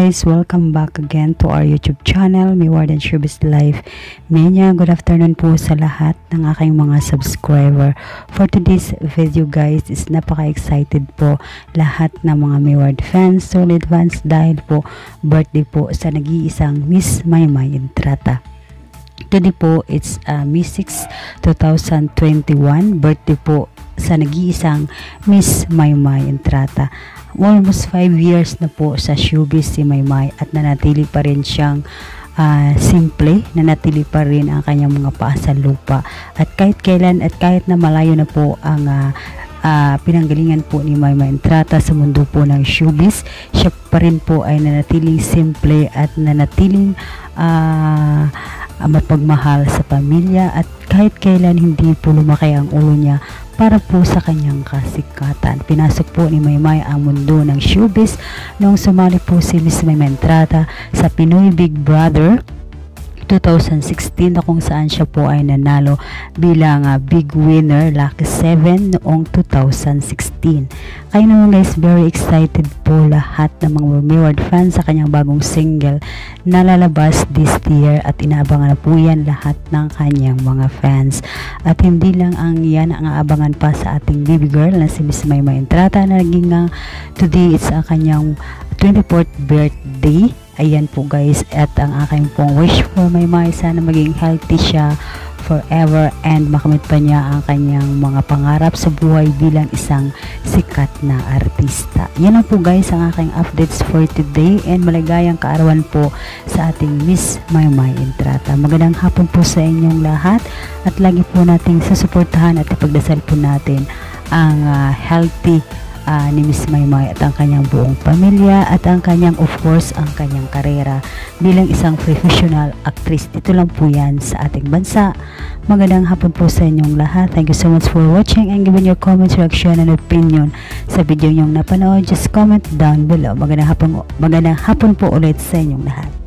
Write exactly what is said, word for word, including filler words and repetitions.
guys, welcome back again to our YouTube channel, Mayward and Showbiz Life Mania. Good afternoon po sa lahat ng aking mga subscriber. For today's video guys, is napaka-excited po lahat ng mga Mayward fans, solid fans, dahil po birthday po sa nag-iisang Miss Maymay Entrata. Today po, it's uh, May sixth, two thousand twenty-one, birthday po sa nag-iisang Miss Maymay Entrata. Almost five years na po sa showbiz si Maymay at nanatili pa rin siyang uh, simple, nanatili pa rin ang kanyang mga paa sa lupa. At kahit kailan at kahit na malayo na po ang uh, uh, pinanggalingan po ni Maymay Entrata sa mundo po ng showbiz, siya pa rin po ay nanatiling simple at nanatiling uh, mapagmahal sa pamilya, at kahit kailan hindi po lumaki ang ulo niya para po sa kanyang kasikatan. Pinasok po ni Maymay ang mundo ng showbiz noong sumali po si Miss Maymay Entrata sa Pinoy Big Brother twenty sixteen, na kung saan siya po ay nanalo bilang uh, big winner, lucky seven noong two thousand sixteen. Kaya naman guys, very excited po lahat ng mga Mayward fans sa kanyang bagong single na lalabas this year, at inaabangan na po yan lahat ng kanyang mga fans. At hindi lang ang yan ang aabangan pa sa ating baby girl na si Miss Maymay Entrata, na naging uh, today it's ang kanyang twenty-fourth birthday. Ayan po guys, at ang aking pong wish for Maymay, sana maging healthy siya forever and makamit pa niya ang kanyang mga pangarap sa buhay bilang isang sikat na artista. Yan lang po guys ang aking updates for today, and maligayang kaarawan po sa ating Miss Maymay Entrata. Magandang hapon po sa inyong lahat, at lagi po nating susuportahan at ipagdasal po natin ang uh, healthy Uh, ni Miss Maymay at ang kanyang buong pamilya, at ang kanyang, of course, ang kanyang karera bilang isang professional actress. Dito lang po yan sa ating bansa. Magandang hapon po sa inyong lahat. Thank you so much for watching and giving your comments, reaction, and opinion sa video nyong napanood. Just comment down below. Magandang hapon, magandang hapon po ulit sa inyong lahat.